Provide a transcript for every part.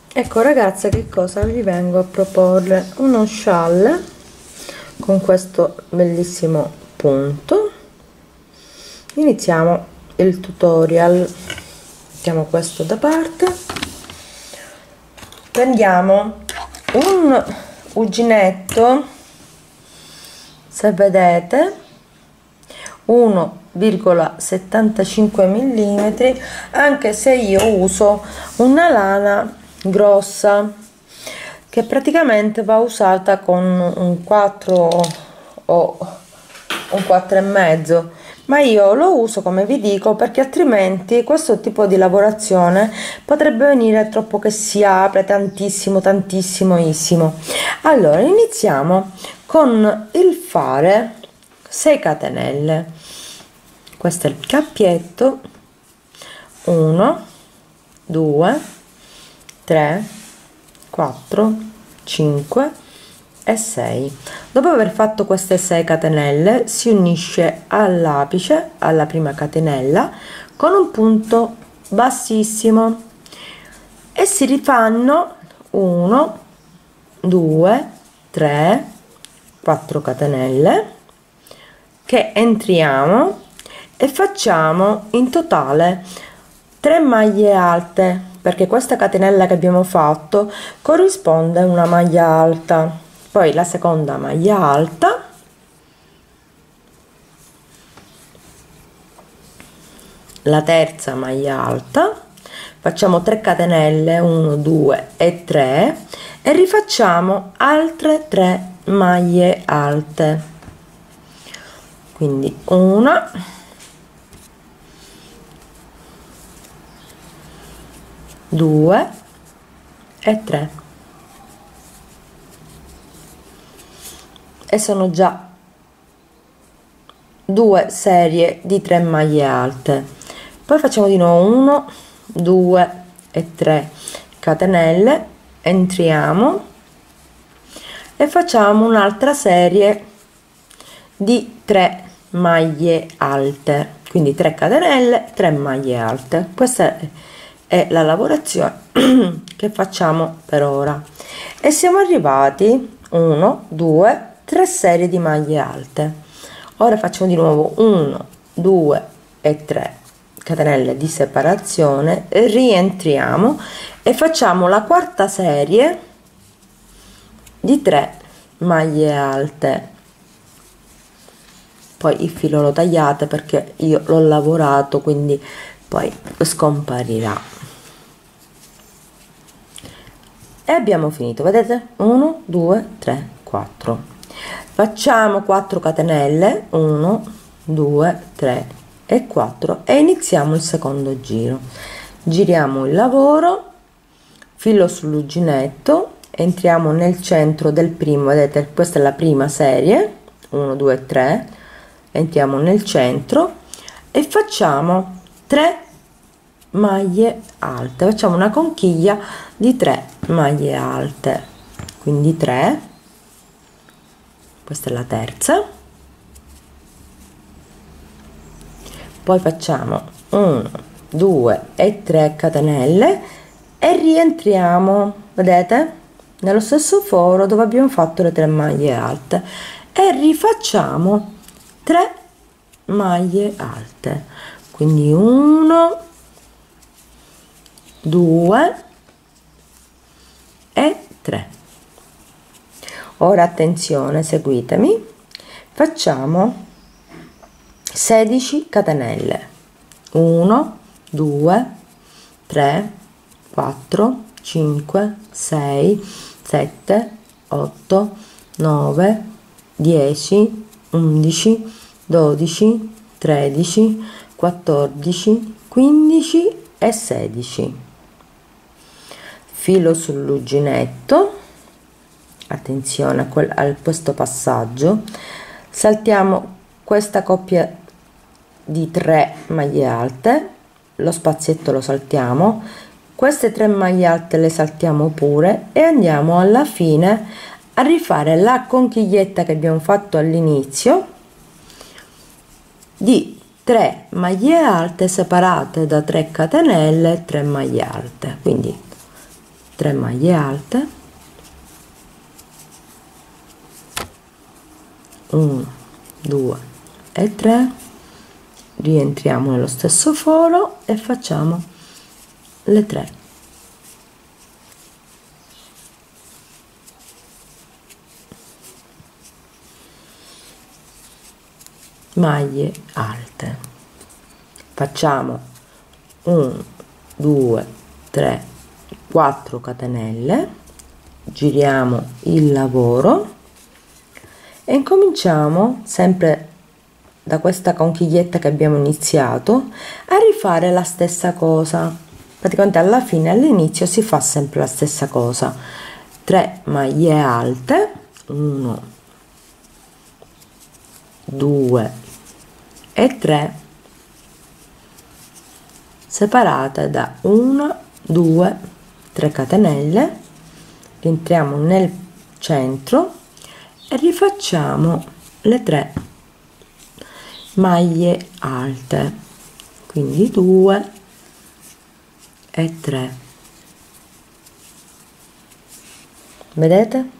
Ecco ragazze, che cosa vi vengo a proporre? Uno scialle con questo bellissimo punto. Iniziamo il tutorial. Mettiamo questo da parte, prendiamo un uncinetto, se vedete 1,75 mm, anche se io uso una lana grossa che praticamente va usata con un 4 o un 4,5, ma io lo uso, come vi dico, perché altrimenti questo tipo di lavorazione potrebbe venire troppo, che si apre tantissimo. Allora iniziamo con il fare 6 catenelle. Questo è il cappietto. 1 2 3 4 5 e 6. Dopo aver fatto queste 6 catenelle si unisce all'apice, alla prima catenella, con un punto bassissimo e si rifanno 1 2 3 4 catenelle che entriamo e facciamo in totale 3 maglie alte, perché questa catenella che abbiamo fatto corrisponde a una maglia alta. Poi la seconda maglia alta, la terza maglia alta, facciamo 3 catenelle, 1 2 e 3, e rifacciamo altre 3 maglie alte, quindi una, 2 e 3, e sono già 2 serie di 3 maglie alte. Poi facciamo di nuovo 1 2 e 3 catenelle, entriamo e facciamo un'altra serie di 3 maglie alte, quindi 3 catenelle, 3 maglie alte. Questa è la lavorazione che facciamo per ora, e siamo arrivati 1 2 3 serie di maglie alte. Ora facciamo di nuovo 1 2 e 3 catenelle di separazione, rientriamo e facciamo la quarta serie di 3 maglie alte. Poi il filo lo tagliate perché io l'ho lavorato, quindi poi scomparirà. E abbiamo finito, vedete? 1 2 3 4. Facciamo 4 catenelle, 1 2 3 e 4, e iniziamo il secondo giro. Giriamo il lavoro, filo sull'uncinetto, entriamo nel centro del primo, vedete, questa è la prima serie, 1 2 3, entriamo nel centro e facciamo 3 maglie alte, facciamo una conchiglia di 3 maglie alte, quindi 3, questa è la terza, poi facciamo 1 2 e 3 catenelle e rientriamo, vedete, nello stesso foro dove abbiamo fatto le 3 maglie alte, e rifacciamo 3 maglie alte, quindi 1 2 e 3. Ora attenzione, seguitemi, facciamo 16 catenelle, 1 2 3 4 5 6 7 8 9 10 11 12 13 14 15 e 16. Filo sull'uncinetto, attenzione a questo passaggio, saltiamo questa coppia di 3 maglie alte, lo spazietto lo saltiamo, queste 3 maglie alte le saltiamo pure, e andiamo alla fine a rifare la conchiglietta che abbiamo fatto all'inizio di 3 maglie alte separate da 3 catenelle, 3 maglie alte, quindi 3 maglie alte, 1 2 e 3, rientriamo nello stesso foro e facciamo le 3 maglie alte. Facciamo 1 2 3 4 catenelle, giriamo il lavoro e incominciamo sempre da questa conchiglietta che abbiamo iniziato a rifare la stessa cosa. Praticamente alla fine, all'inizio si fa sempre la stessa cosa: 3 maglie alte, 1 2 e 3, separate da 1 2 3 catenelle, rientriamo nel centro e rifacciamo le 3 maglie alte, quindi 2 e 3, vedete?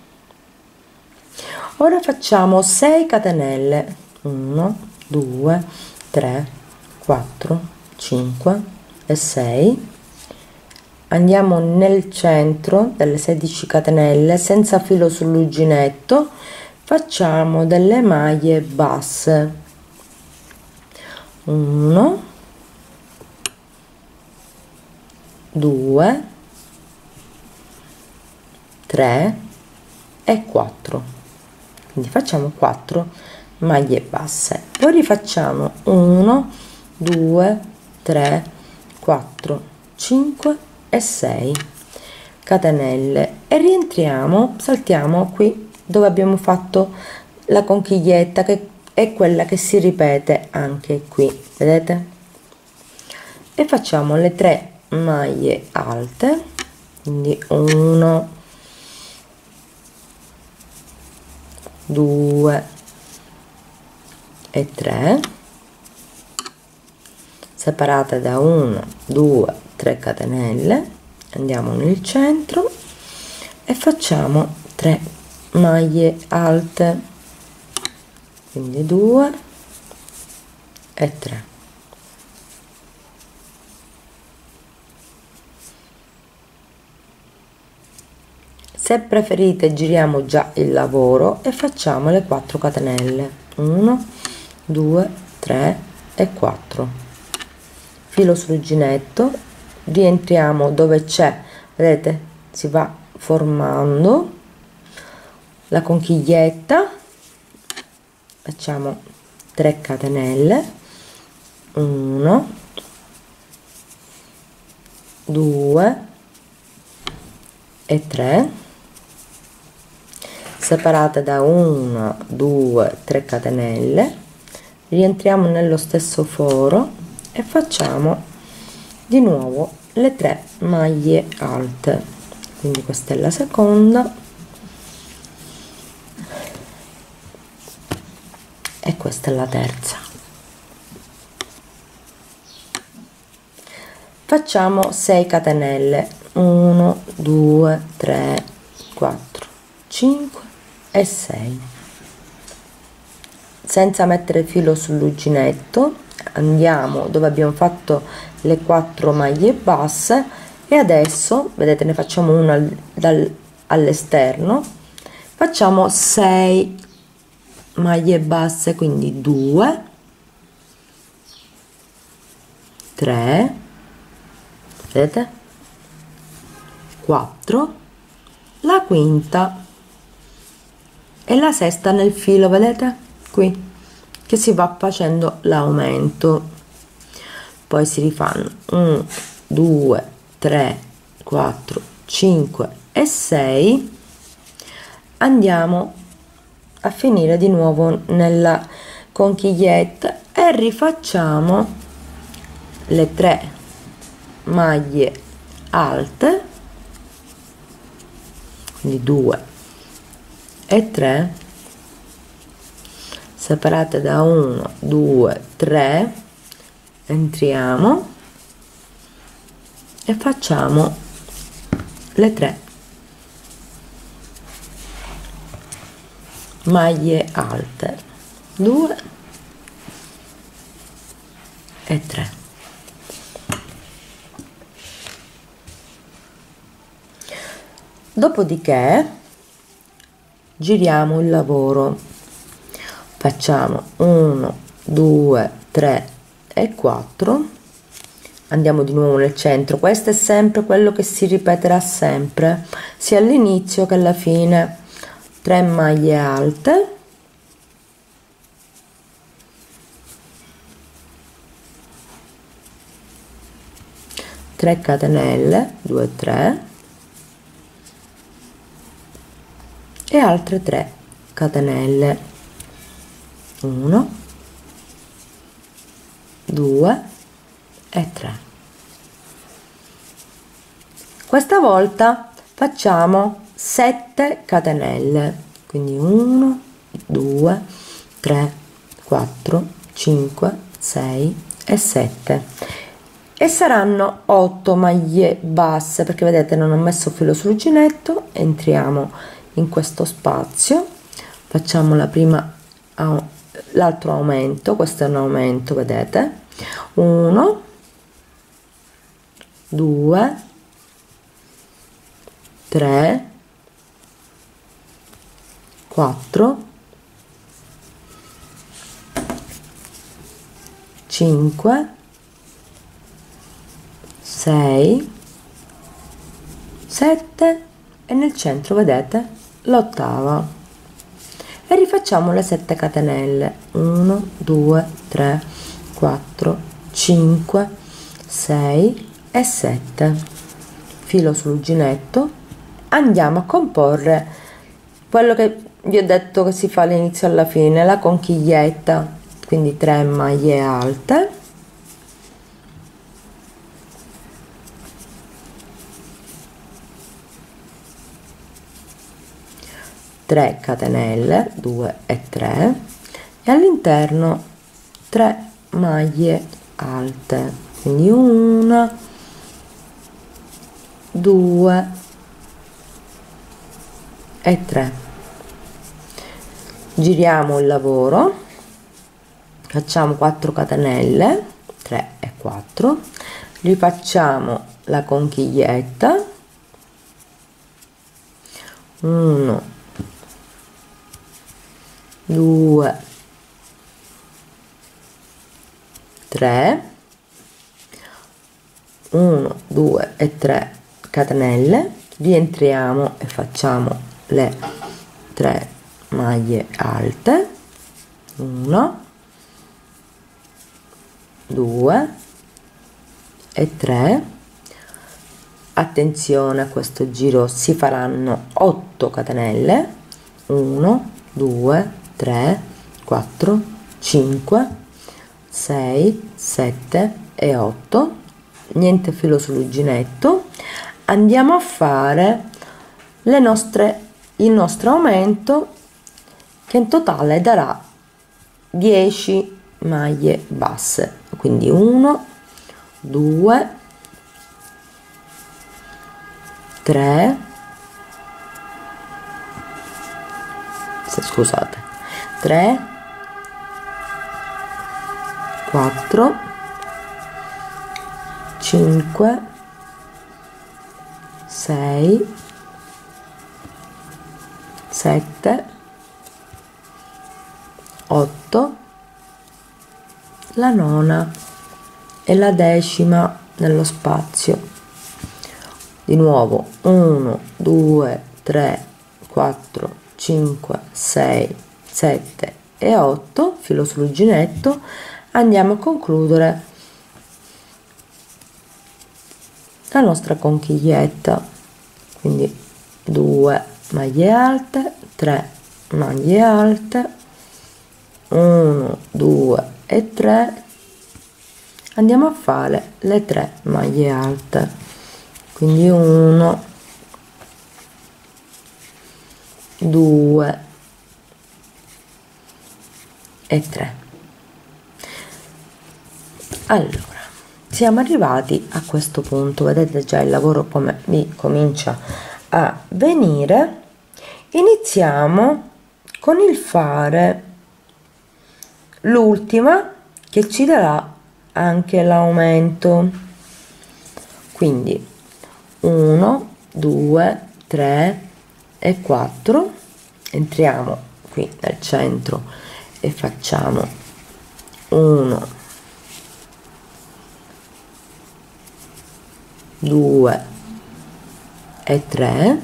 Ora facciamo 6 catenelle, 1 2 3 4 5 e 6, andiamo nel centro delle 16 catenelle senza filo sull'uncinetto, facciamo delle maglie basse, 1 2 3 e 4, quindi facciamo 4 maglie basse, poi rifacciamo 1 2 3 4 5 e 6 catenelle e rientriamo, saltiamo qui dove abbiamo fatto la conchiglietta, che è quella che si ripete anche qui, vedete? E facciamo le 3 maglie alte, quindi 1 2 e 3, separate da 1 2 3 catenelle, andiamo nel centro e facciamo 3 maglie alte, quindi 2 e 3. Se preferite giriamo già il lavoro e facciamo le 4 catenelle, 1 2 3 e 4, filo sull'uncinetto, rientriamo dove c'è, vedete, si va formando la conchiglietta, facciamo 3 catenelle, 1 2 e 3, separate da 1 2 3 catenelle, rientriamo nello stesso foro e facciamo di nuovo le 3 maglie alte, quindi questa è la seconda e questa è la terza. Facciamo 6 catenelle, 1 2 3 4 5 e 6, senza mettere filo sull'uncinetto, andiamo dove abbiamo fatto le 4 maglie basse e adesso vedete ne facciamo una all'esterno, facciamo 6 maglie basse, quindi 2 3, vedete, 4, la quinta e la sesta nel filo, vedete qui che si va facendo l'aumento, poi si rifanno 1 2 3 4 5 e 6, andiamo a finire di nuovo nella conchiglietta e rifacciamo le 3 maglie alte, quindi 2 e 3, separate da 1 2 3, entriamo e facciamo le 3 maglie alte, 2 e 3. Dopodiché giriamo il lavoro, facciamo 1 2 3 e 4, andiamo di nuovo nel centro. Questo è sempre quello che si ripeterà sempre sia all'inizio che alla fine. 3 maglie alte, tre catenelle, 2 3 e altre 3 catenelle, 1 2 e 3. Questa volta facciamo 7 catenelle, quindi 1 2 3 4 5 6 e 7, e saranno 8 maglie basse, perché vedete non ho messo filo sull'uncinetto. Entriamo in questo spazio, facciamo la prima, l'altro aumento, questo è un aumento, vedete, 1 2 3 4 5 6 7 e nel centro vedete l'ottava, e rifacciamo le 7 catenelle, 1 2 3 4 5 6 e 7, filo sull'uncinetto, andiamo a comporre quello che vi ho detto che si fa all'inizio e alla fine, la conchiglietta, quindi 3 maglie alte, tre catenelle, 2 e 3, e all'interno 3 maglie alte, quindi 1 2 e 3. Giriamo il lavoro, facciamo 4 catenelle, 3 e 4, rifacciamo la conchiglietta, 1 2 3, 1 2 e 3 catenelle, rientriamo e facciamo le 3 maglie alte, 1 2 e 3. Attenzione, a questo giro si faranno 8 catenelle, 1 2 3 4 5 6 7 e 8, niente filo sull'uncinetto. Andiamo a fare il nostro aumento, che in totale darà 10 maglie basse, quindi 1 2 3 scusate 3 4 5 6 7 8, la nona e la decima nello spazio. Di nuovo 1 2 3 4 5 6 7 e 8, filo sull'uncinetto, andiamo a concludere la nostra conchiglietta, quindi 2 maglie alte, 3 maglie alte, 1 2 e 3, andiamo a fare le 3 maglie alte, quindi 1 2 e 3. Allora siamo arrivati a questo punto, vedete già il lavoro come mi comincia a venire. Iniziamo con il fare l'ultima che ci darà anche l'aumento, quindi 1 2 3 e 4. Entriamo qui nel centro e facciamo 1 2 e 3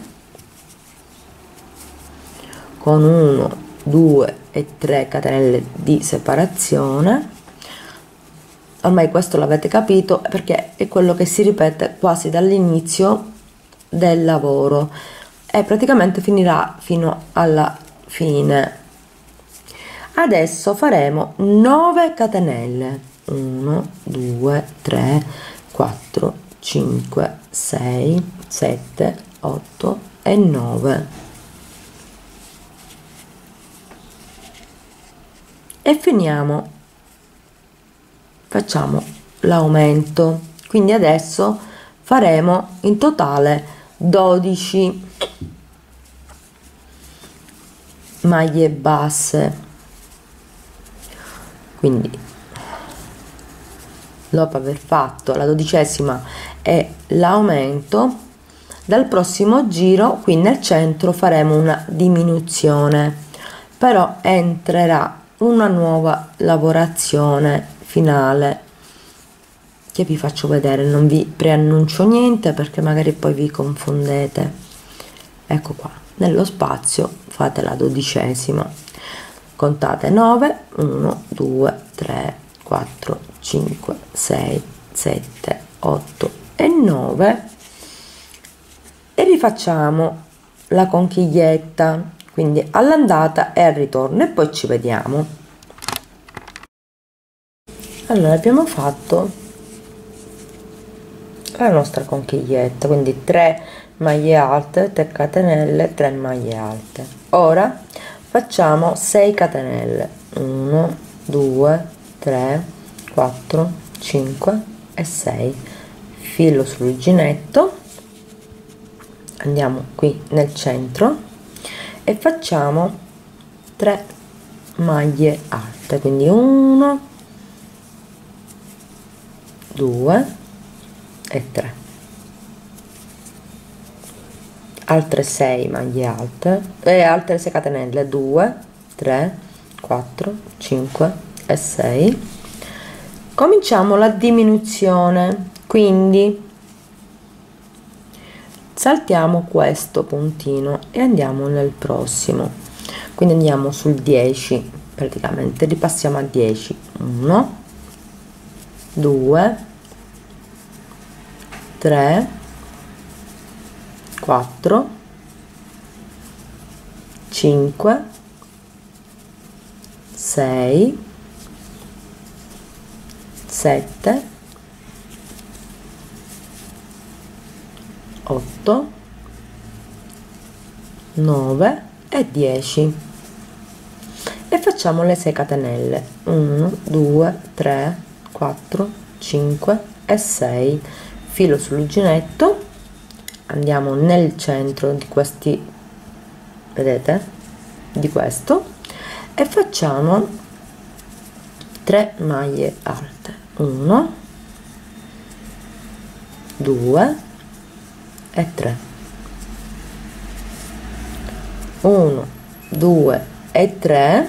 con 1 2 e 3 catenelle di separazione. Ormai questo l'avete capito perché è quello che si ripete quasi dall'inizio del lavoro e praticamente finirà fino alla fine. Adesso faremo 9 catenelle, 1 2 3 4 5 6 7 8 e 9 e finiamo, facciamo l'aumento. Quindi adesso faremo in totale 12 maglie basse. Quindi dopo aver fatto la 12ª e l'aumento, dal prossimo giro qui nel centro faremo una diminuzione, però entrerà una nuova lavorazione finale che vi faccio vedere. Non vi preannuncio niente perché magari poi vi confondete. Ecco qua, nello spazio fate la 12ª, contate 9 1 2 3 4 5 6 7 8 e 9 e rifacciamo la conchiglietta, quindi all'andata e al ritorno, e poi ci vediamo. Allora abbiamo fatto la nostra conchiglietta, quindi 3 maglie alte, 3 catenelle, 3 maglie alte. Ora facciamo 6 catenelle, 1 2 3 4 5 e 6, filo sull'uncinetto, andiamo qui nel centro e facciamo 3 maglie alte, quindi 1 2 e 3, altre 6 maglie alte e altre 6 catenelle, 2 3 4 5 e 6. Cominciamo la diminuzione, quindi saltiamo questo puntino e andiamo nel prossimo, quindi andiamo sul 10, praticamente ripassiamo a 10, 1 2 3 4 5 6 7 8 9 e 10 e facciamo le 6 catenelle, 1 2 3 4 5 e 6, filo sull'uncinetto, andiamo nel centro di questi, vedete, di questo, e facciamo 3 maglie alte, 1 2 e 3, 1 2 e 3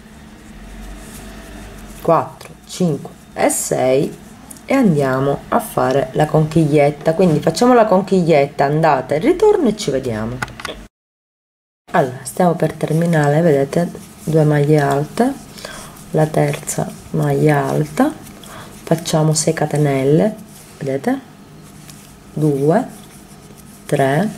4 5 e 6 e andiamo a fare la conchiglietta. Quindi facciamo la conchiglietta andata e ritorno e ci vediamo. Allora stiamo per terminare, vedete, 2 maglie alte, la terza maglia alta, facciamo 6 catenelle, vedete, 2 3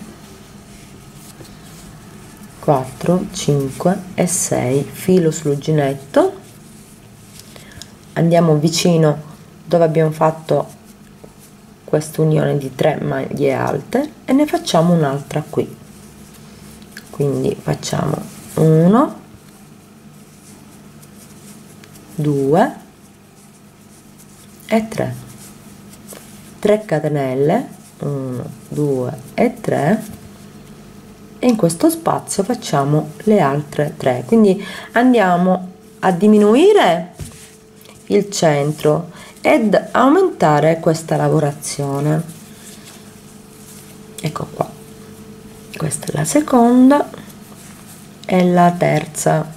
4 5 e 6, filo sull'uncinetto, andiamo vicino dove abbiamo fatto quest'unione di 3 maglie alte e ne facciamo un'altra qui, quindi facciamo 1 2 e 3, 3 catenelle, 1 2 e 3, e in questo spazio facciamo le altre 3, quindi andiamo a diminuire il centro ed aumentare questa lavorazione. Ecco qua, questa è la seconda e la terza.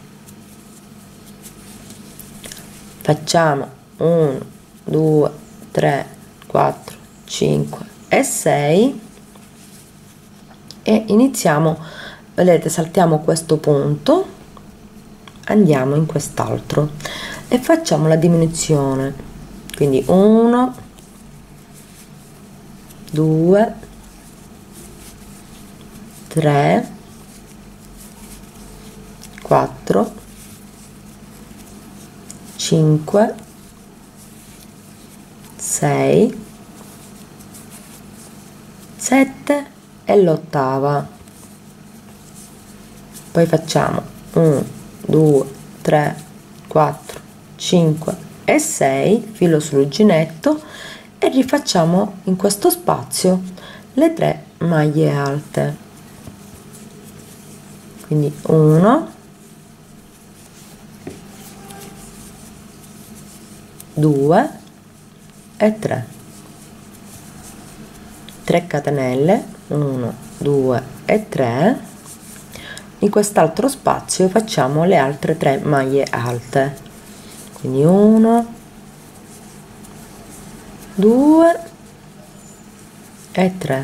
Facciamo 1 2 3 4 5 e 6 e iniziamo, vedete, saltiamo questo punto, andiamo in quest'altro e facciamo la diminuzione, quindi 1 2 3 4 5 6 7 e l'ottava. Poi facciamo 1 2 3 4 5 e 6, filo sull'uncinetto, e rifacciamo in questo spazio le 3 maglie alte, quindi 1 2 e 3, 3 catenelle, 1 2 e 3. In quest'altro spazio facciamo le altre 3 maglie alte, quindi 1 2 e 3,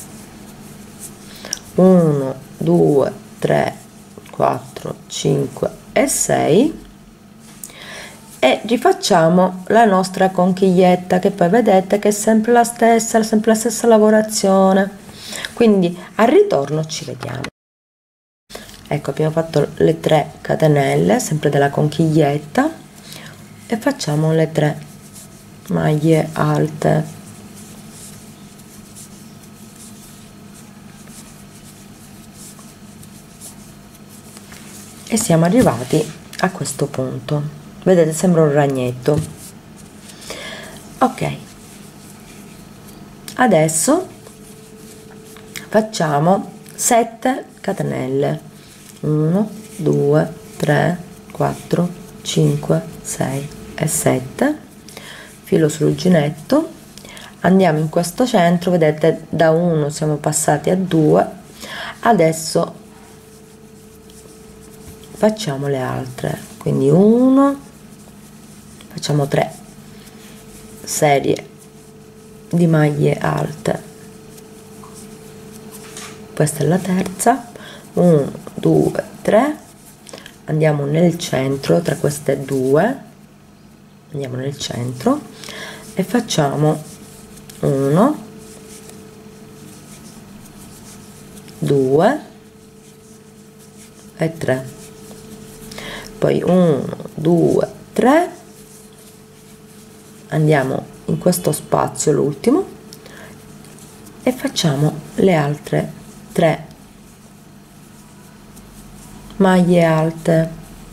1 2 3 4 5 e 6, e rifacciamo la nostra conchiglietta, che poi vedete che è sempre la stessa lavorazione, quindi al ritorno ci vediamo. Ecco, abbiamo fatto le 3 catenelle sempre della conchiglietta e facciamo le 3 maglie alte, e siamo arrivati a questo punto. Vedete, sembra un ragnetto. Ok, adesso facciamo 7 catenelle, 1 2 3 4 5 6 e 7, filo sull'uncinetto, andiamo in questo centro, vedete, da 1 siamo passati a 2, adesso facciamo le altre, quindi 1, facciamo 3 serie di maglie alte, questa è la terza, 1 2 3, andiamo nel centro tra queste due, andiamo nel centro e facciamo 1 2 e 3, poi 1 2 3, andiamo in questo spazio, l'ultimo, e facciamo le altre 3 maglie alte.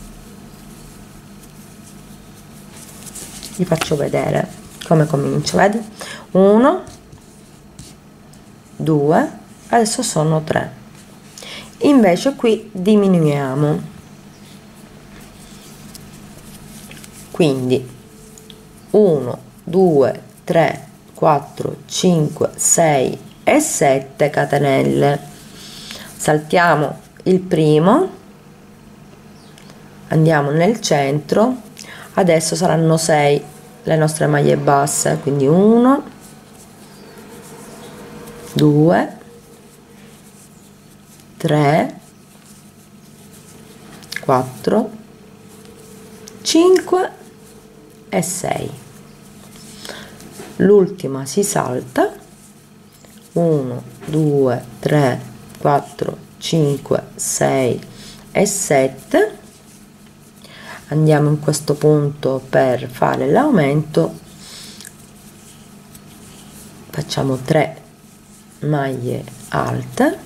Vi faccio vedere come comincio, vedi, 1 2, adesso sono 3, invece qui diminuiamo, quindi 1 2 3 4 5 6 e 7 catenelle, saltiamo il primo, andiamo nel centro, adesso saranno 6 le nostre maglie basse, quindi 1 2 3 4 5 e 6, l'ultima si salta, 1 2 3 4 5 6 e 7, andiamo in questo punto per fare l'aumento, facciamo 3 maglie alte,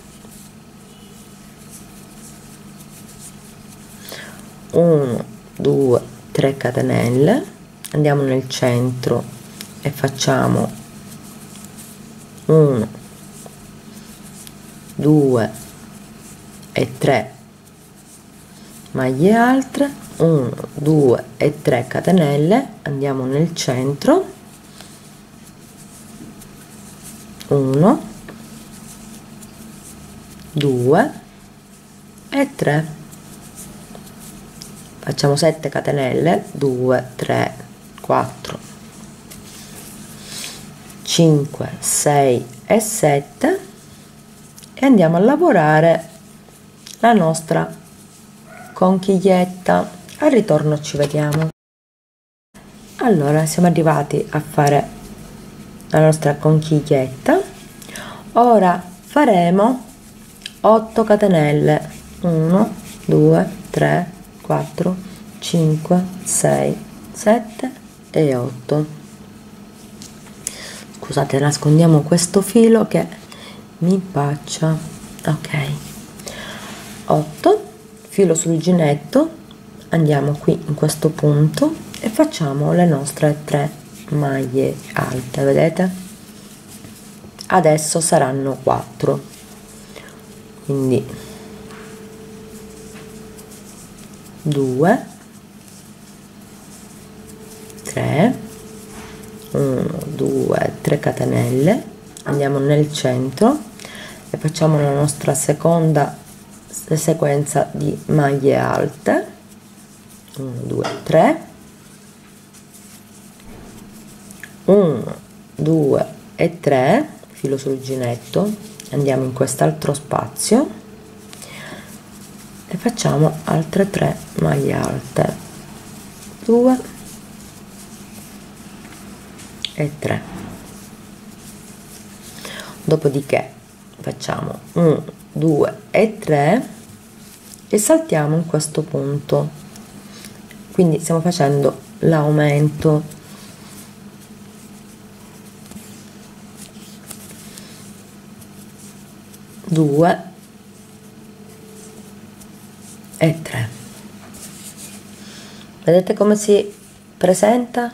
1 2 3 catenelle, andiamo nel centro e facciamo 1 2 e 3 maglie alte, 1 2 e 3 catenelle, andiamo nel centro, 1 2 e 3, facciamo 7 catenelle, 2 3 4 5 6 e 7 e andiamo a lavorare la nostra conchiglietta. Al ritorno ci vediamo. Allora, siamo arrivati a fare la nostra conchiglietta. Ora faremo 8 catenelle, 1 2 3 4 5 6 7 e 8. Scusate, nascondiamo questo filo che mi impaccia. Ok, 8, filo sul uncinetto, andiamo qui in questo punto e facciamo le nostre 3 maglie alte, vedete? Adesso saranno 4, quindi 2 3 1 2 3 catenelle, andiamo nel centro e facciamo la nostra seconda sequenza di maglie alte, 1 2 3 1 2 e 3, filo sul uncinetto, andiamo in quest'altro spazio e facciamo altre 3 maglie alte, 2 e 3, dopodiché facciamo 1 2 e 3 e saltiamo in questo punto, quindi stiamo facendo l'aumento, due e 3. Vedete come si presenta?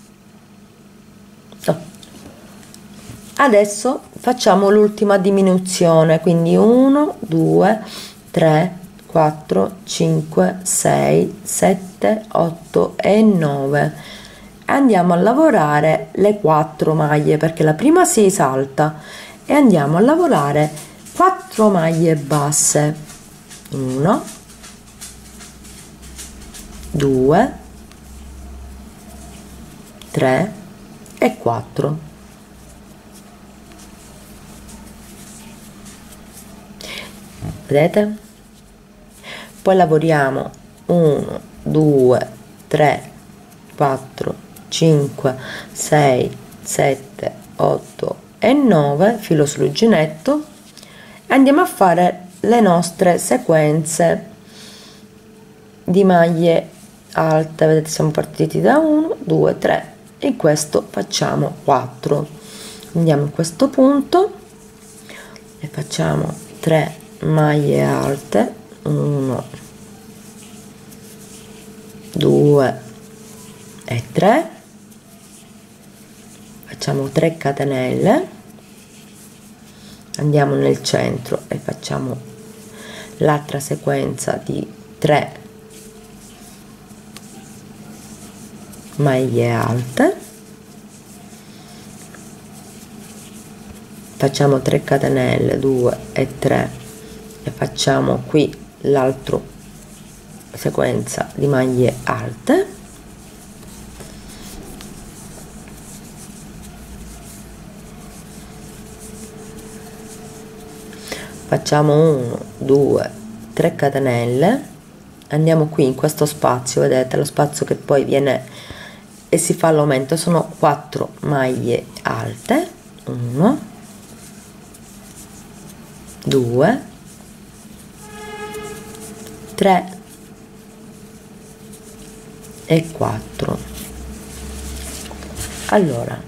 Oh. Adesso facciamo l'ultima diminuzione, quindi 1 2 3 4 5 6 7 8 e 9. Andiamo a lavorare le 4 maglie perché la prima si salta e andiamo a lavorare 4 maglie basse, 1 2 3 e 4. Vedete? Poi lavoriamo 1 2 3 4 5 6 7 8 e 9, filo sull'uncinetto, e andiamo a fare le nostre sequenze di maglie alte. Vedete, siamo partiti da 1 2 3 e in questo facciamo 4. Andiamo in questo punto e facciamo 3 maglie alte, 1 2 e 3, facciamo 3 catenelle, andiamo nel centro e facciamo l'altra sequenza di 3 maglie alte, facciamo 3 catenelle, 2 e 3 e facciamo qui l'altra sequenza di maglie alte, facciamo 1 2 3 catenelle, andiamo qui in questo spazio, vedete lo spazio che poi viene e si fa l'aumento, sono 4 maglie alte, 1 2 3 e 4. Allora,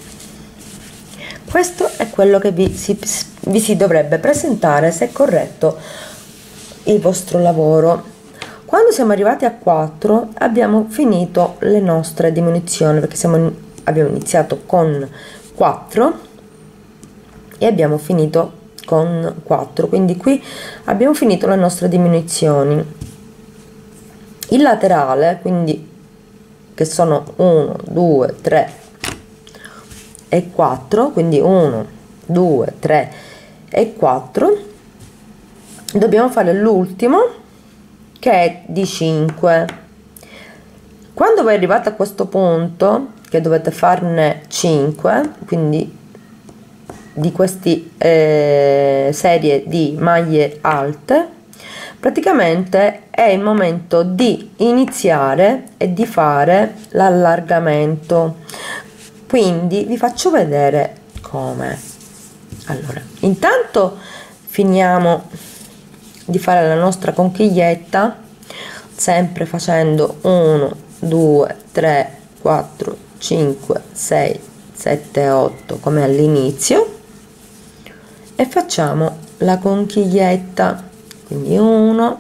questo è quello che vi si dovrebbe presentare se è corretto il vostro lavoro. Quando siamo arrivati a 4 abbiamo finito le nostre diminuzioni, perché abbiamo iniziato con 4 e abbiamo finito con 4, quindi qui abbiamo finito le nostre diminuzioni. Il laterale, quindi che sono 1 2 3 e 4, quindi 1 2 3 e 4, dobbiamo fare l'ultimo che è di 5. Quando voi arrivate a questo punto che dovete farne 5, quindi di queste serie di maglie alte, praticamente è il momento di iniziare e di fare l'allargamento. Quindi vi faccio vedere come. Allora, intanto finiamo di fare la nostra conchiglietta, sempre facendo 1 2 3 4 5 6 7 8 come all'inizio, e facciamo la conchiglietta, quindi 1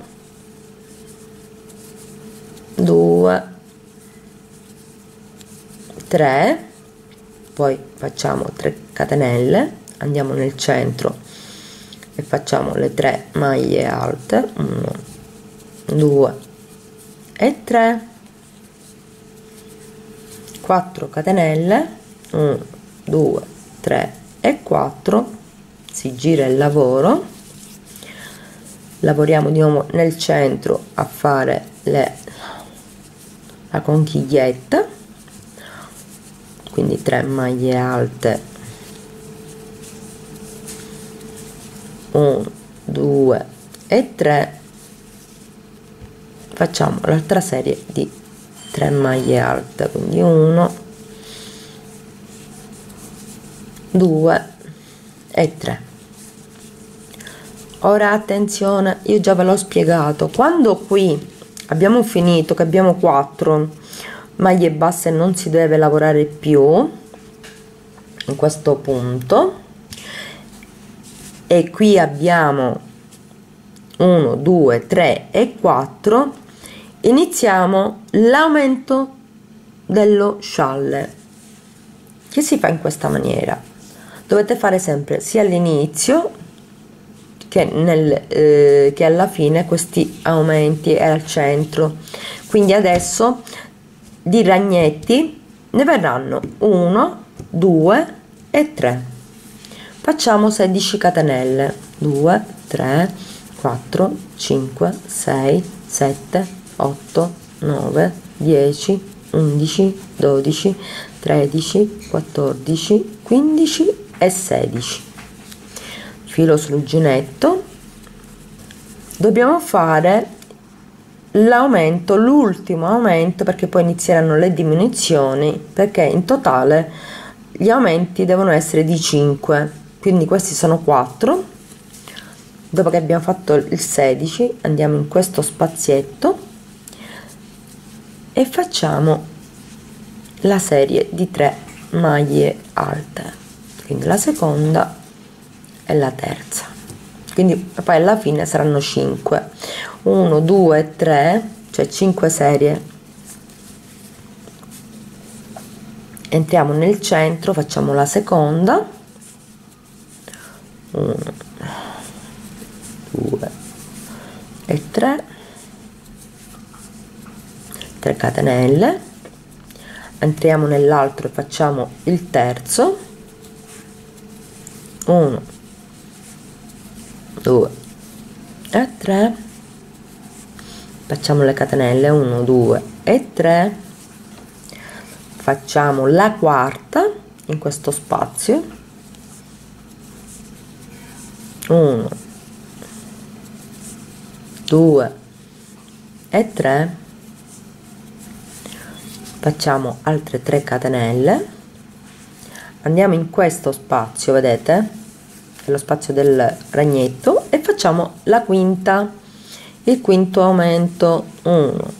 2 3, poi facciamo 3 catenelle, andiamo nel centro e facciamo le 3 maglie alte, 1 2 e 3, 4 catenelle, 1 2 3 e 4, si gira il lavoro, lavoriamo di nuovo nel centro a fare la conchiglietta, quindi 3 maglie alte, 1 2 e 3, facciamo l'altra serie di 3 maglie alte, quindi 1 2 e 3. Ora attenzione, io già ve l'ho spiegato, quando qui abbiamo finito che abbiamo 4 maglie basse non si deve lavorare più in questo punto, e qui abbiamo 1 2 3 e 4, iniziamo l'aumento dello scialle, che si fa in questa maniera. Dovete fare sempre sia all'inizio che alla fine questi aumenti e al centro. Quindi adesso di ragnetti ne verranno 1 2 e 3, facciamo 16 catenelle, 2 3 4 5 6 7 8 9 10 11 12 13 14 15 e 16. Filo sull'uncinetto, dobbiamo fare l'aumento, l'ultimo aumento, perché poi inizieranno le diminuzioni, perché in totale gli aumenti devono essere di 5, quindi questi sono 4. Dopo che abbiamo fatto il 16 andiamo in questo spazietto e facciamo la serie di 3 maglie alte, quindi la seconda e la terza, quindi poi alla fine saranno 5, 1 2 3, cioè 5 serie. Entriamo nel centro, facciamo la seconda, 1 2 e 3, 3 catenelle, entriamo nell'altro e facciamo il terzo, 1 2 e 3, facciamo le catenelle 1 2 e 3, facciamo la quarta in questo spazio, 1 2 e 3, facciamo altre 3 catenelle, andiamo in questo spazio, vedete, è lo spazio del ragnetto, e facciamo la quinta, il quinto aumento, 1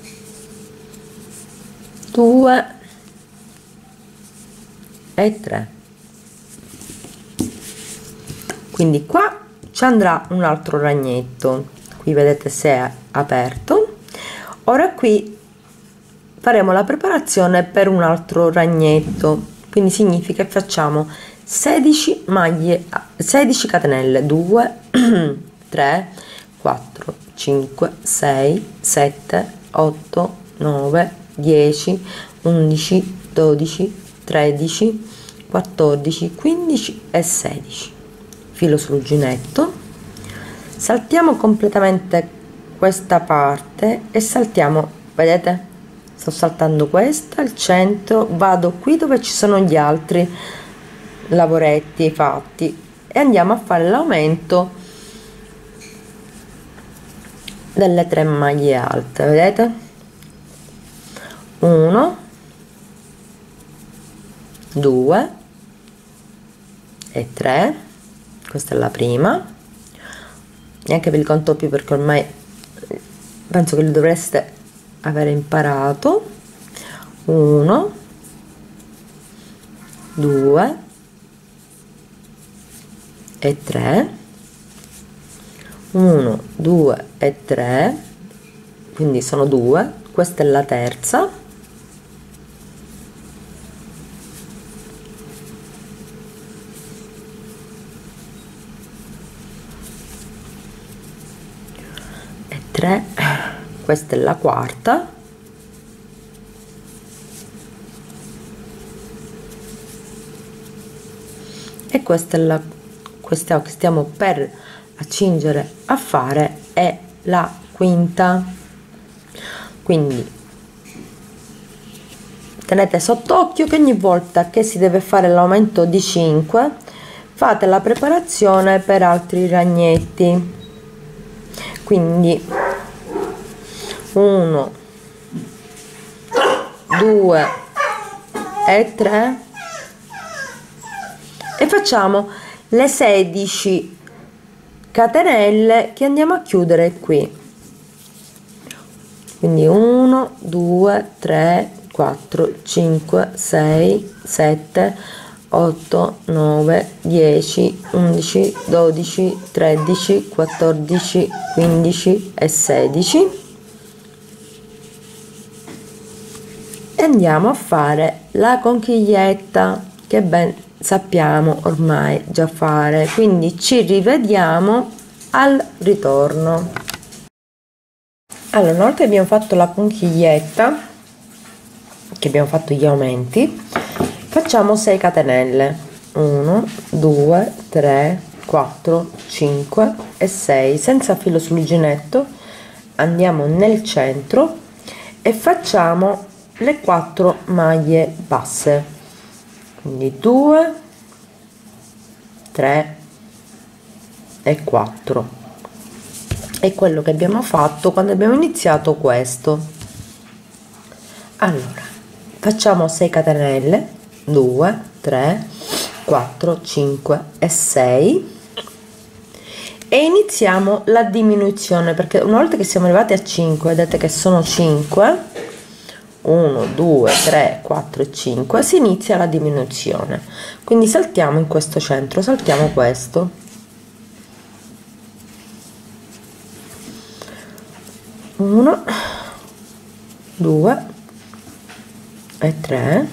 2 e 3. Quindi qua ci andrà un altro ragnetto, qui vedete se è aperto. Ora qui faremo la preparazione per un altro ragnetto, quindi significa che facciamo 16 maglie, 16 catenelle, 2 3 4 5 6 7 8 9 10 11 12 13 14 15 e 16. Filo sull'uncinetto, saltiamo completamente questa parte e saltiamo, vedete, sto saltando questa, il centro, vado qui dove ci sono gli altri lavoretti fatti e andiamo a fare l'aumento delle 3 maglie alte, vedete, 1 2 e 3, questa è la prima, neanche ve li conto più perché ormai penso che li dovreste avere imparato. 1 2 e 3, 1 2 e 3, quindi sono 2, questa è la terza, e 3, questa è la quarta, e questa è la, questa che stiamo per accingere a fare è la quinta. Quindi tenete sott'occhio che ogni volta che si deve fare l'aumento di 5 fate la preparazione per altri ragnetti, quindi 1 2 e 3 e facciamo le 16 catenelle che andiamo a chiudere qui, quindi 1 2 3 4 5 6 7 8 9 10 11 12 13 14 15 e 16 e andiamo a fare la conchiglietta che ben sappiamo ormai già fare, quindi ci rivediamo al ritorno. Allora, una volta che abbiamo fatto la conchiglietta, che abbiamo fatto gli aumenti, facciamo 6 catenelle, 1 2 3 4 5 e 6 senza filo sull'uncinetto, andiamo nel centro e facciamo le 4 maglie basse, quindi 2 3 e 4, è quello che abbiamo fatto quando abbiamo iniziato questo. Allora facciamo 6 catenelle, 2 3 4 5 e 6 e iniziamo la diminuzione, perché una volta che siamo arrivati a 5, vedete che sono 5, 1 2 3 4 e 5, si inizia la diminuzione, quindi saltiamo in questo centro, saltiamo questo, 1 2 e 3,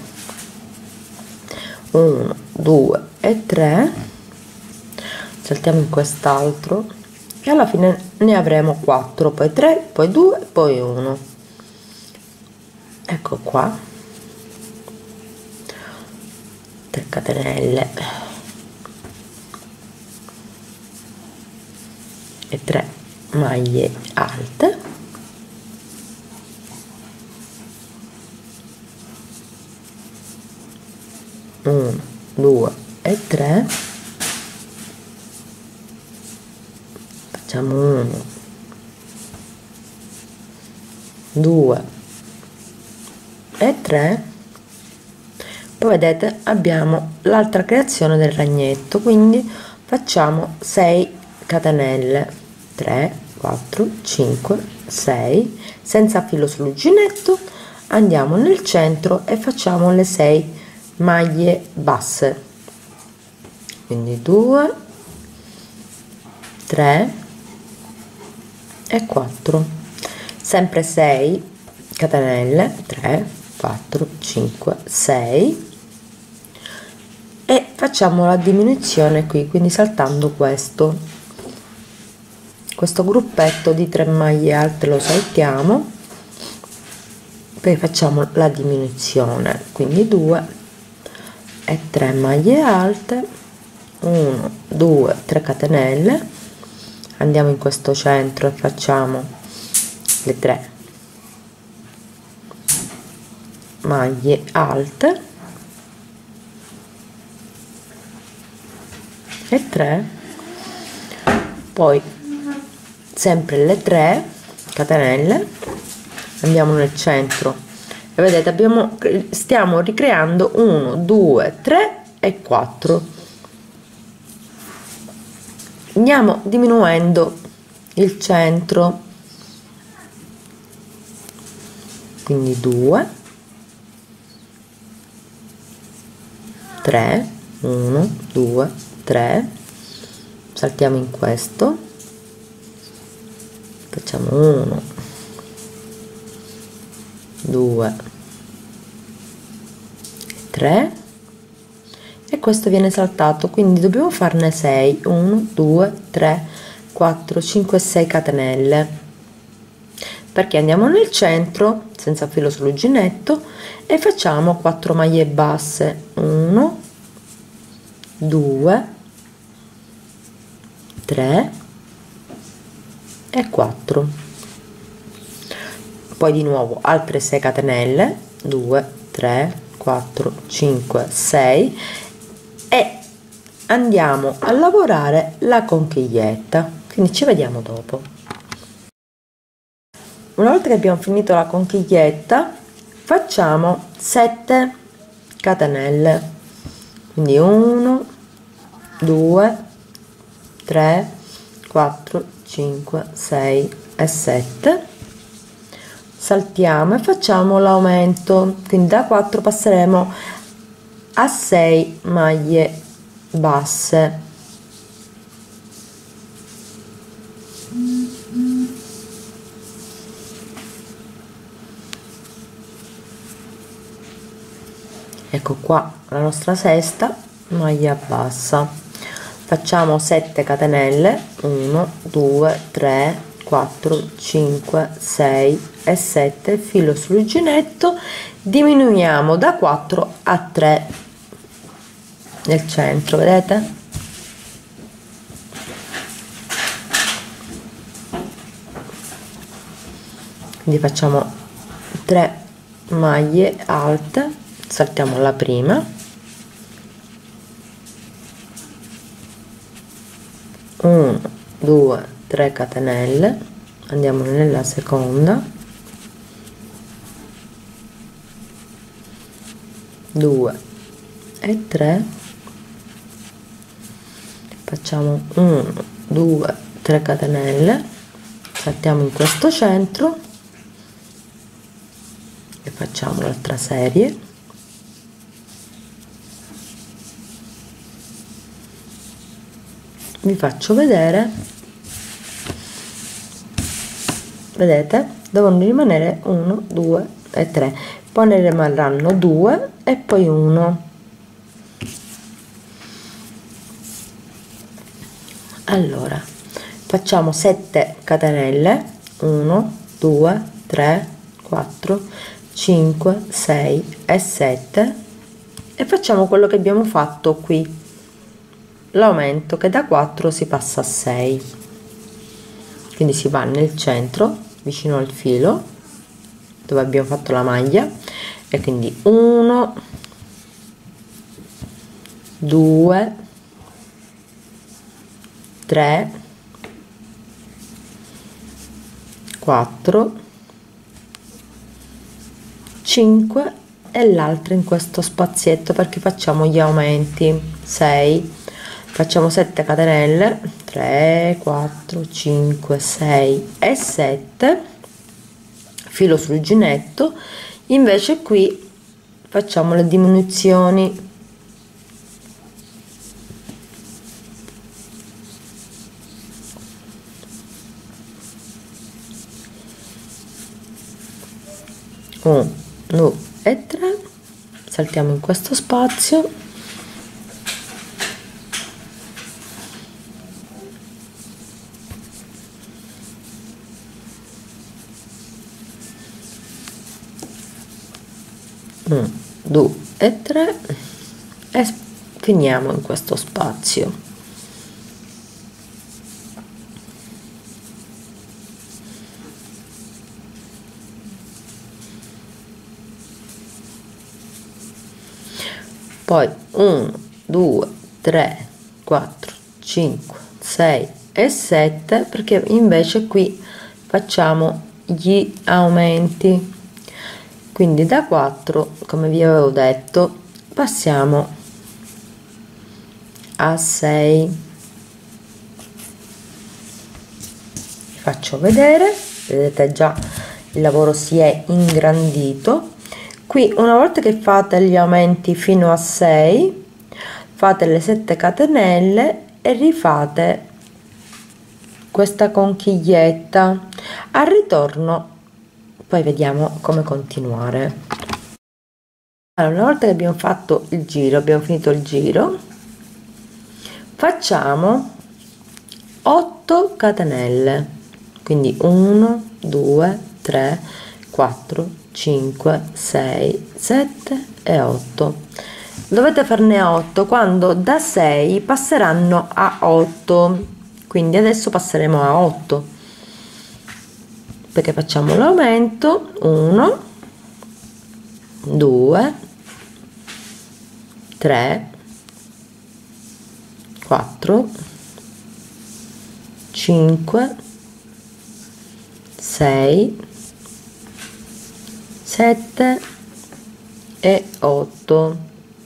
1 2 e 3, saltiamo in quest'altro e alla fine ne avremo 4, poi 3, poi 2, poi 1. Ecco qua, 3 catenelle e 3 maglie alte, uno 2 e 3, facciamo 1 2 e 3, poi vedete abbiamo l'altra creazione del ragnetto, quindi facciamo 6 catenelle, 3 4 5 6 senza filo sull'uncinetto, andiamo nel centro e facciamo le 6 maglie basse, quindi 2 3 e 4, sempre 6 catenelle, 3 4 5 6, e facciamo la diminuzione qui, quindi saltando questo gruppetto di 3 maglie alte lo saltiamo, poi facciamo la diminuzione, quindi 2 e 3 maglie alte, 1 2 3 catenelle, andiamo in questo centro e facciamo le 3 maglie alte e 3, poi sempre le 3 catenelle, andiamo nel centro e vedete stiamo ricreando 1 2 3 e 4, andiamo diminuendo il centro, quindi 2 3 1 2 3, saltiamo in questo, facciamo 1 2 3 e questo viene saltato, quindi dobbiamo farne 6, 1 2 3 4 5 6 catenelle, perché andiamo nel centro senza filo sull'uncinetto e facciamo 4 maglie basse, 1 2 3 e 4, poi di nuovo altre 6 catenelle, 2 3 4 5 6 e andiamo a lavorare la conchiglietta, quindi ci vediamo dopo. Una volta che abbiamo finito la conchiglietta facciamo 7 catenelle, quindi 1 2 3 4 5 6 e 7, saltiamo e facciamo l'aumento, quindi da 4 passeremo a 6 maglie basse, ecco qua la nostra sesta maglia bassa, facciamo 7 catenelle, 1 2 3 4 5 6 e 7, filo sull'uncinetto, diminuiamo da 4 a 3 nel centro, vedete? Quindi facciamo 3 maglie alte, saltiamo la prima, 1 2 3 catenelle, andiamo nella seconda, 2 e 3, facciamo 1 2 3 catenelle, saltiamo in questo centro e facciamo l'altra serie, vi faccio vedere, vedete, devono rimanere 1 2 e 3, poi ne rimarranno 2 e poi 1. Allora facciamo 7 catenelle, 1 2 3 4 5 6 e 7 e facciamo quello che abbiamo fatto qui, l'aumento, che da 4 si passa a 6, quindi si va nel centro vicino al filo dove abbiamo fatto la maglia e quindi 1 2 3 4 5 e l'altra in questo spazietto, perché facciamo gli aumenti, 6, facciamo 7 catenelle, 3 4 5 6 e 7, filo sull'uncinetto, invece qui facciamo le diminuzioni, uno, 2 e 3, saltiamo in questo spazio 1 2 e 3 e finiamo in questo spazio. Poi 1 2 3 4 5 6 e 7, perché invece qui facciamo gli aumenti, quindi da 4, come vi avevo detto, passiamo a 6. Vi faccio vedere, vedete già il lavoro si è ingrandito. Qui una volta che fate gli aumenti fino a 6, fate le 7 catenelle e rifate questa conchiglietta. Al ritorno poi vediamo come continuare. Allora, una volta che abbiamo fatto il giro, abbiamo finito il giro, facciamo 8 catenelle, quindi 1 2 3 4 5 6 7 e 8. Dovete farne 8 quando da 6 passeranno a 8, quindi adesso passeremo a 8, perché facciamo l'aumento. 1 2 3 4 5 6 7 e 8.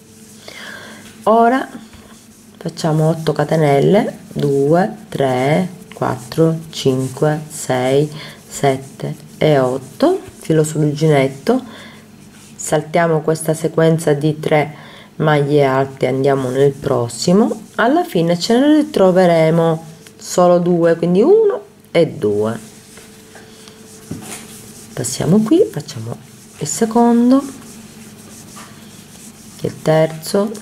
Ora facciamo 8 catenelle, 2 3 4 5 6 7 e 8, filo sull'uncinetto, saltiamo questa sequenza di 3 maglie alte, andiamo nel prossimo, alla fine ce ne ritroveremo solo 2, quindi 1 e 2. Passiamo qui, facciamo il secondo, il terzo,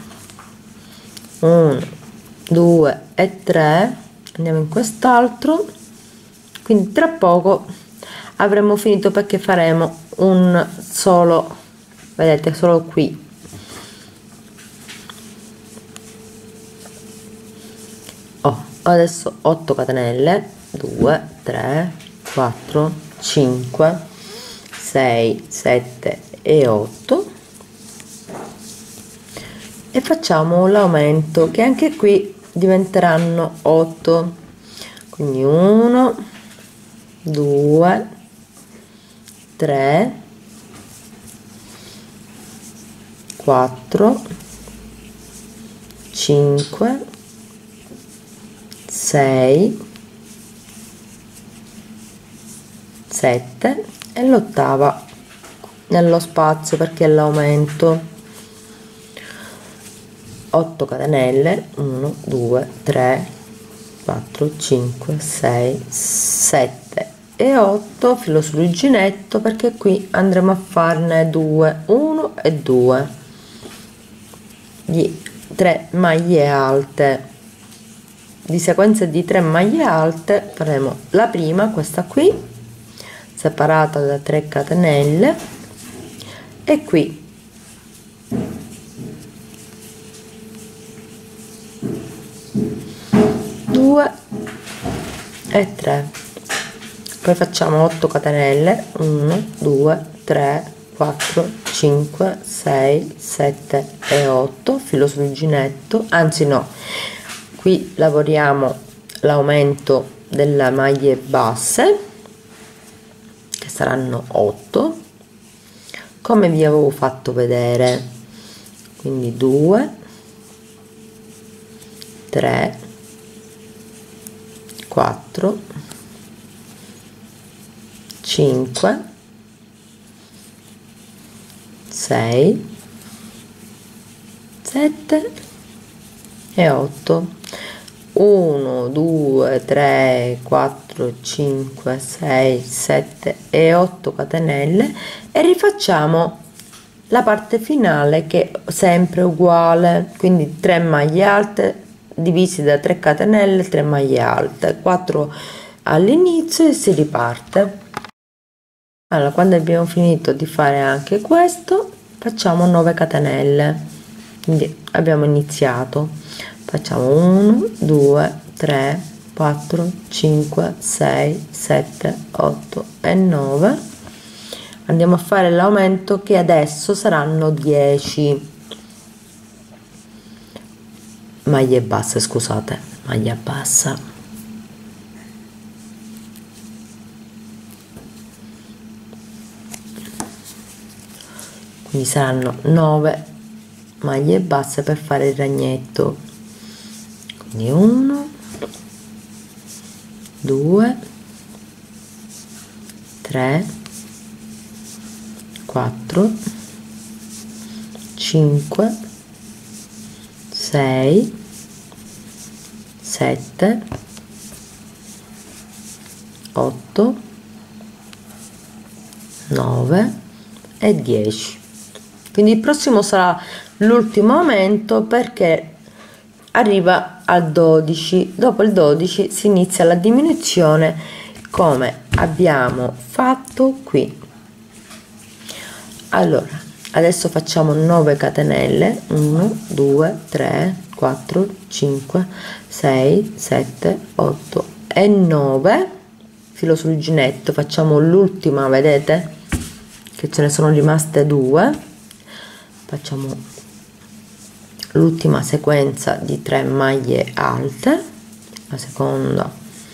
1 2 e 3, andiamo in quest'altro, quindi tra poco avremo finito, perché faremo un solo, vedete, solo qui. Adesso 8 catenelle, 2 3 4 5 6 7 e 8, e facciamo l'aumento, che anche qui diventeranno 8, quindi 1 2 3 4 5 6 7 e l'ottava nello spazio, perché è l'aumento. 8 catenelle, 1 2 3 4 5 6 7 e 8, filo sull'uncinetto, perché qui andremo a farne 2, 1 e 2 di 3 maglie alte, di sequenze di 3 maglie alte. Faremo la prima, questa qui, separata da 3 catenelle, e qui 2 e 3, poi facciamo 8 catenelle, 1 2 3 4 5 6 7 e 8, filo sull'uncinetto, anzi no, qui lavoriamo l'aumento delle maglie basse, che saranno 8, come vi avevo fatto vedere, quindi 2 3 4 5 6 7 e 8, 1 2 3 4 5 6 7 e 8 catenelle, e rifacciamo la parte finale, che è sempre uguale, quindi 3 maglie alte divisi da 3 catenelle, 3 maglie alte, 4 all'inizio, e si riparte. Allora, quando abbiamo finito di fare anche questo, facciamo 9 catenelle, quindi abbiamo iniziato, facciamo 1 2 3 4 5 6 7 8 e 9. Andiamo a fare l'aumento che adesso saranno 10 maglie basse, scusate, maglia bassa. Quindi saranno 9 maglie basse per fare il ragnetto. Quindi 1 2 3 4 5 6 7 8 9 e 10. Quindi il prossimo sarà l'ultimo aumento, perché arriva al 12. Dopo il 12 si inizia la diminuzione come abbiamo fatto qui. Allora adesso facciamo 9 catenelle, 1 2 3 4 5 6 7 8 e 9, filo sul uncinetto, facciamo l'ultima, vedete che ce ne sono rimaste 2, facciamo l'ultima sequenza di 3 maglie alte, la seconda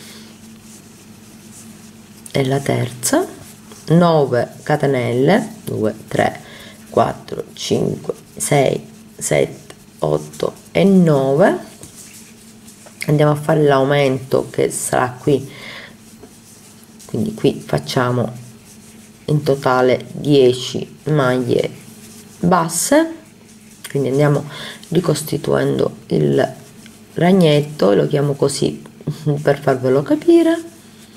e la terza, 9 catenelle, 2 3 4 5 6 7 8 e 9. Andiamo a fare l'aumento che sarà qui, quindi qui facciamo in totale 10 maglie basse, quindi andiamo ricostituendo il ragnetto, lo chiamo così per farvelo capire.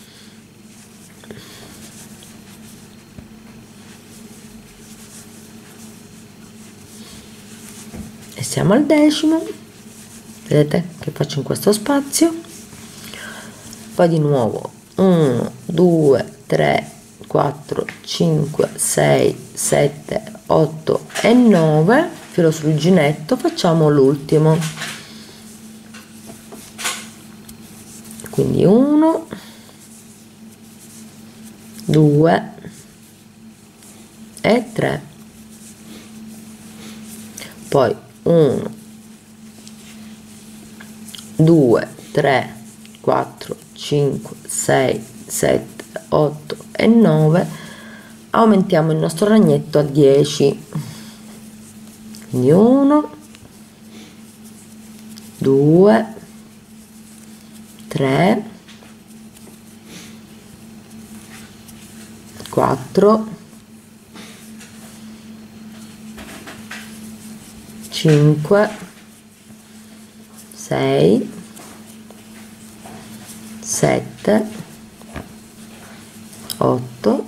E siamo al 10°, vedete che faccio in questo spazio, poi di nuovo 1 2 3 4 5 6 7 8 e 9, filo sul uncinetto, facciamo l'ultimo, quindi 1 2 e 3, poi 1 2 3 4 5 6 7 8 e 9, aumentiamo il nostro ragnetto a 10, quindi 1 2 3 4 5 6 7 8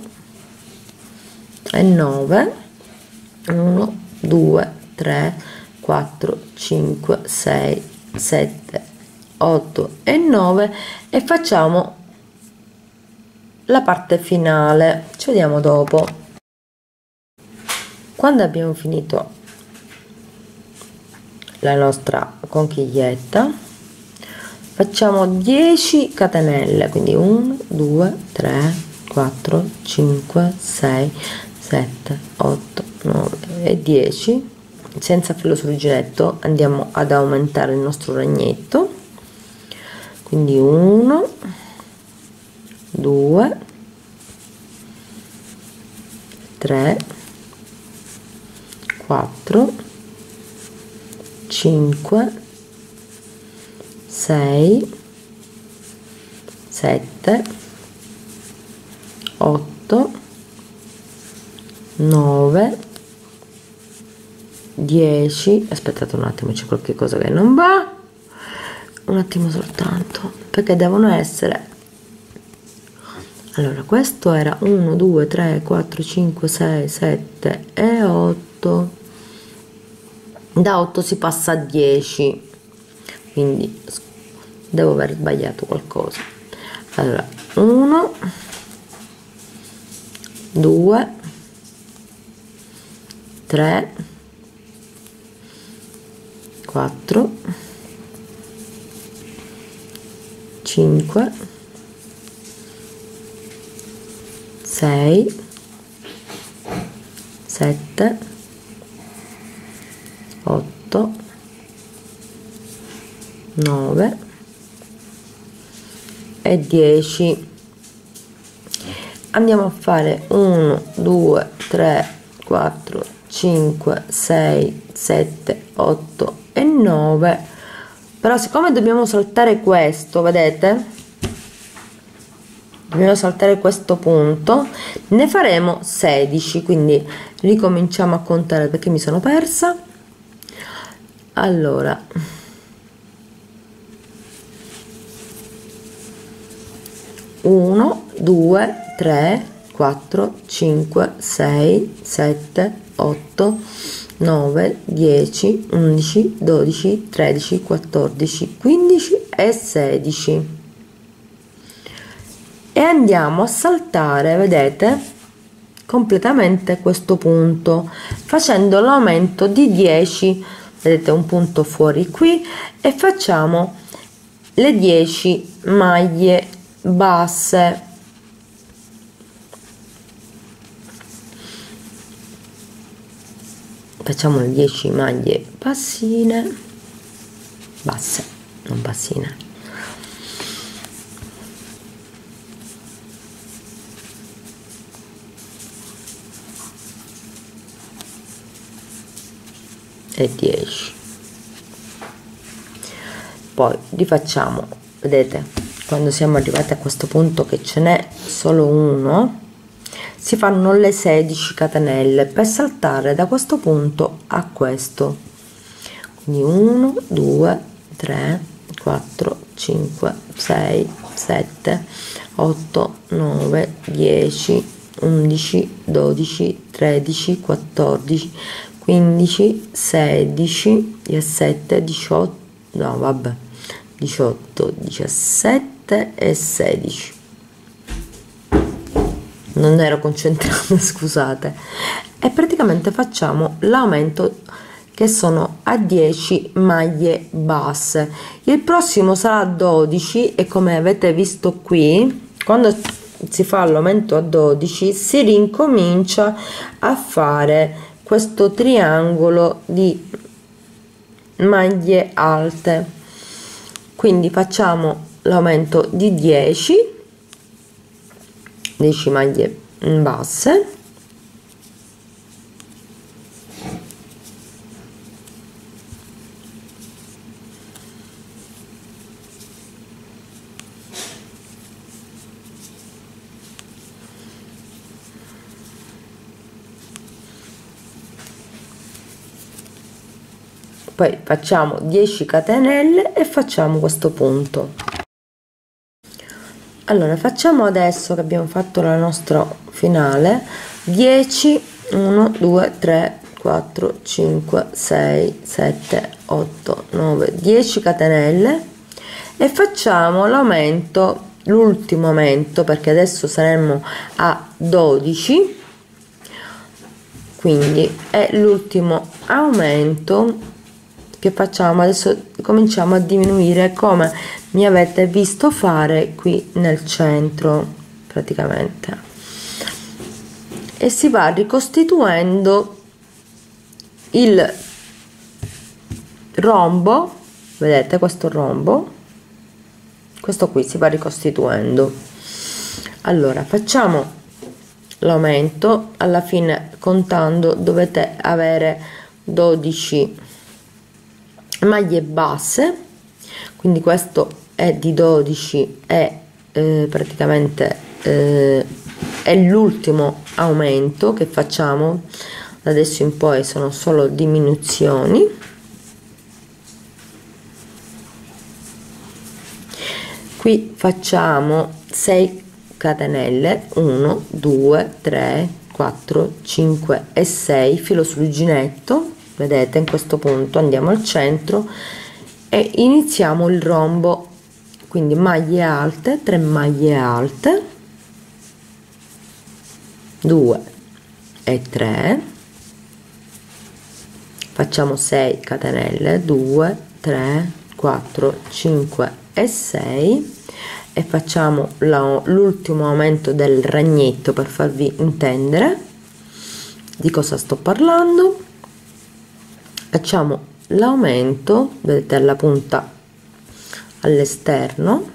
e 9, 1 2 3 4 5 6 7 8 e 9 e facciamo la parte finale. Ci vediamo dopo. Quando abbiamo finito la nostra conchiglietta facciamo 10 catenelle, quindi 1 2 3 4 5 6 7 8 9 e 10. Senza filo sul uncinetto andiamo ad aumentare il nostro ragnetto, quindi 1 2 3 4 5 6 7 8 9 10. Aspettate un attimo, c'è qualche cosa che non va, un attimo soltanto, perché devono essere, allora questo era 1 2 3 4 5 6 7 e 8, da 8 si passa a 10, quindi devo aver sbagliato qualcosa. Allora 1 2 3, 4, 5, 6, 7, 8, 9 e 10. Andiamo a fare 1, 2, 3, 4, 5, 6, 7, 8 e 9. Però siccome dobbiamo saltare questo, vedete, dobbiamo saltare questo punto, ne faremo 16, quindi ricominciamo a contare perché mi sono persa. Allora, uno, 2, 3, 4, 5, 6, 7, 8, 9, 10, 11, 12, 13, 14, 15 e 16. E andiamo a saltare, vedete, completamente questo punto facendo l'aumento di 10. Vedete un punto fuori qui e facciamo le 10 maglie basse. Facciamo le 10 maglie bassine, basse, non bassine. E 10. Poi rifacciamo, vedete, quando siamo arrivati a questo punto che ce n'è solo uno, si fanno le 16 catenelle per saltare da questo punto a questo. Quindi 1, 2, 3, 4, 5, 6, 7, 8, 9, 10, 11, 12, 13, 14, 15, 16, 17, 18, no vabbè, 18, 17 e 16. Non ero concentrata, scusate. E praticamente facciamo l'aumento che sono a 10 maglie basse. Il prossimo sarà 12 e come avete visto qui, quando si fa l'aumento a 12 si rincomincia a fare questo triangolo di maglie alte. Quindi facciamo l'aumento di 10 maglie basse, poi facciamo 10 catenelle e facciamo questo punto. Allora facciamo adesso che abbiamo fatto la nostra finale 10, 1, 2, 3, 4, 5, 6, 7, 8, 9, 10 catenelle e facciamo l'aumento, l'ultimo aumento, perché adesso saremo a 12, quindi è l'ultimo aumento che facciamo. Adesso cominciamo a diminuire come mi avete visto fare qui nel centro praticamente, e si va ricostituendo il rombo, vedete questo rombo, questo qui si va ricostituendo. Allora facciamo l'aumento, alla fine contando dovete avere 12 maglie basse, quindi questo è di 12 e praticamente è l'ultimo aumento che facciamo. Da adesso in poi sono solo diminuzioni. Qui facciamo 6 catenelle, 1, 2, 3, 4, 5 e 6, filo sull'uncinetto, vedete, in questo punto andiamo al centro e iniziamo il rombo, quindi maglie alte, 3 maglie alte, 2 e 3, facciamo 6 catenelle, 2 3 4 5 e 6 e facciamo l'ultimo aumento del ragnetto per farvi intendere di cosa sto parlando. Facciamo l'aumento, vedete, alla punta all'esterno,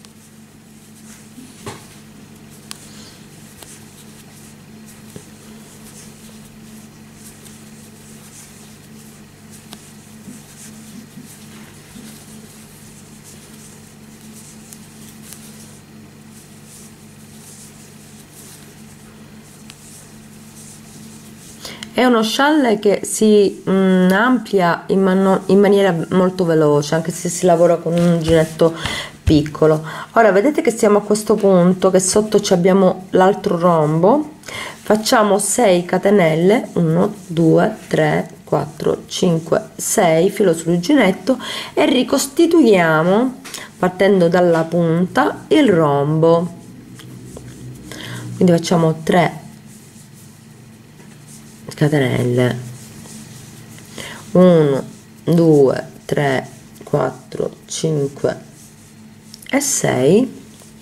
è uno scialle che si amplia in maniera molto veloce, anche se si lavora con un uncinetto piccolo. Ora vedete che siamo a questo punto, che sotto abbiamo l'altro rombo. Facciamo 6 catenelle, 1 2 3 4 5 6, filo sull'uncinetto, e ricostituiamo partendo dalla punta il rombo. Quindi facciamo 3 catenelle, 1 2 3 4 5 e 6,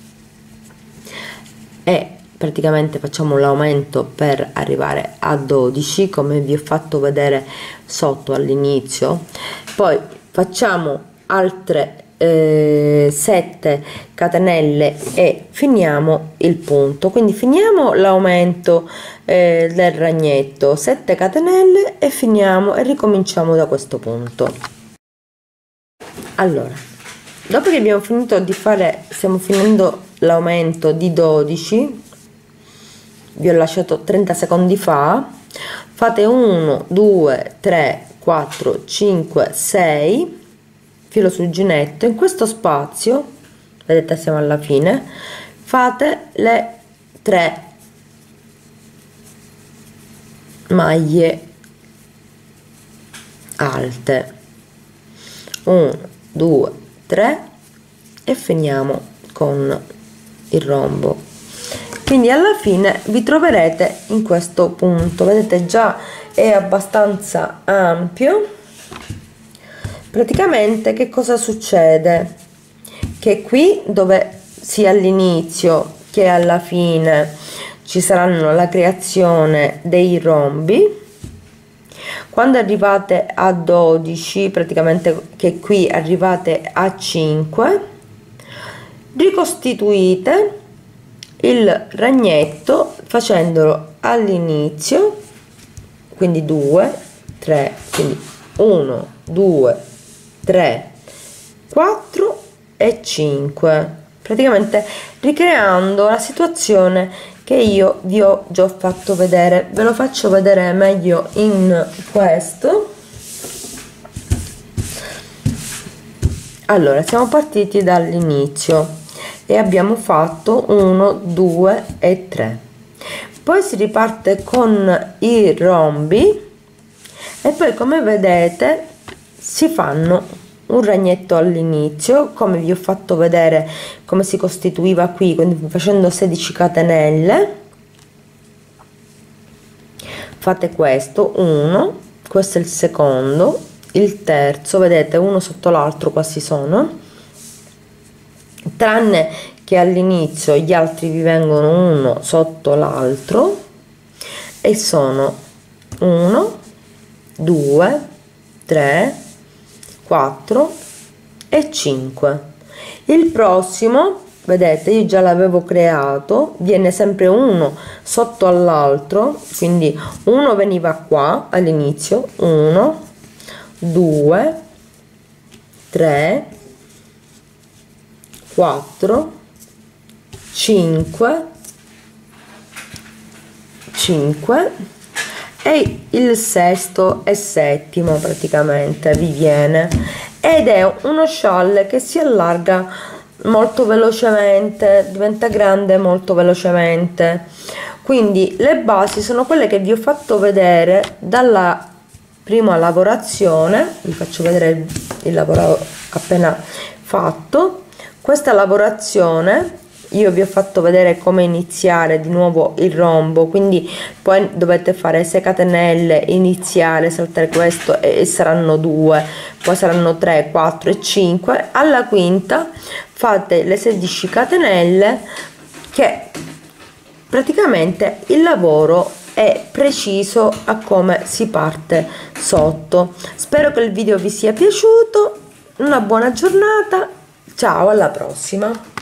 e praticamente facciamo l'aumento per arrivare a 12 come vi ho fatto vedere sotto all'inizio. Poi facciamo altre 7 catenelle e finiamo il punto. Quindi finiamo l'aumento del ragnetto, 7 catenelle, e finiamo e ricominciamo da questo punto. Allora, dopo che abbiamo finito di fare, stiamo finendo l'aumento di 12, vi ho lasciato 30 secondi fa, fate 1 2 3 4 5 6, filo sul ginetto. In questo spazio, vedete, siamo alla fine, fate le 3 maglie alte, 1 2 3, e finiamo con il rombo. Quindi alla fine vi troverete in questo punto, vedete, già è abbastanza ampio. Praticamente che cosa succede? Che qui, dove sia all'inizio che alla fine ci saranno la creazione dei rombi, quando arrivate a 12, praticamente che qui arrivate a 5, ricostituite il ragnetto facendolo all'inizio, quindi 2 3, quindi 1 2 3 4 e 5, praticamente ricreando la situazione che io vi ho già fatto vedere. Ve lo faccio vedere meglio in questo. Allora, siamo partiti dall'inizio e abbiamo fatto 1 2 e 3, poi si riparte con i rombi e poi, come vedete, si fanno un ragnetto all'inizio, come vi ho fatto vedere come si costituiva qui, quindi facendo 16 catenelle fate questo, uno, questo è il secondo, il terzo, vedete, uno sotto l'altro quasi sono, tranne che all'inizio gli altri vi vengono uno sotto l'altro, e sono 1 2 3 4 e 5. Il prossimo, vedete, io già l'avevo creato, viene sempre uno sotto all'altro, quindi uno veniva qua all'inizio, 1 2 3 4 5 e il sesto e settimo praticamente vi viene, ed è uno scialle che si allarga molto velocemente, diventa grande molto velocemente. Quindi le basi sono quelle che vi ho fatto vedere dalla prima lavorazione, vi faccio vedere il lavoro appena fatto. Questa lavorazione io vi ho fatto vedere come iniziare di nuovo il rombo, quindi poi dovete fare 6 catenelle, iniziare, saltare questo e saranno 2, poi saranno 3, 4 e 5. Alla quinta fate le 16 catenelle, che praticamente il lavoro è preciso a come si parte sotto. Spero che il video vi sia piaciuto, una buona giornata, ciao, alla prossima.